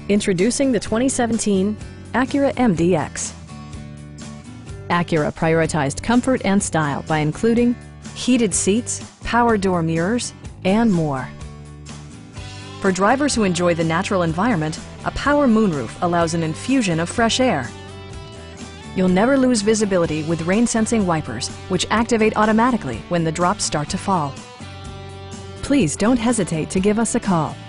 Introducing the 2017 Acura MDX. Acura prioritized comfort and style by including heated seats, power door mirrors, and more. For drivers who enjoy the natural environment, a power moonroof allows an infusion of fresh air. You'll never lose visibility with rain-sensing wipers, which activate automatically when the drops start to fall. Please don't hesitate to give us a call.